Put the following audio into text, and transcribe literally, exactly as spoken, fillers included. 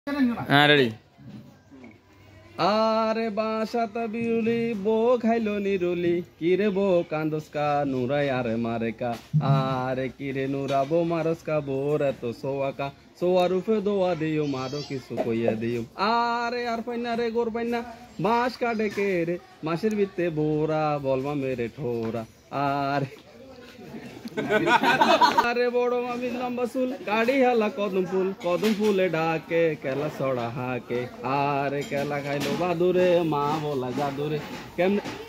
হ্যাঁ রেডি। আরে বাসাতা বিউলি বো খাইলো নিরুলি কিরে বো কান্দসকা নুরাই আরে মারেকা আরে কিরে নুরা বো মারসকা বোর এত সোয়াকা সোয়ার উফে দোয়া দিও মারো কিছু কইয়া দিও আরে আর পাইনা রে গোর পাইনা বাঁশ কাটে কে রে মাসের ভিত্তে বোরা বলমা মেরে ঠোরা আরে আরে বড় মামি লম্বা চুল কাড়ি হেলা কদম ফুল কদম ফুলে ডাকে কেলা ছড়া হাকে আরে কেলা খাইলো বাদুরে মা বলা জাদুরে কেমনে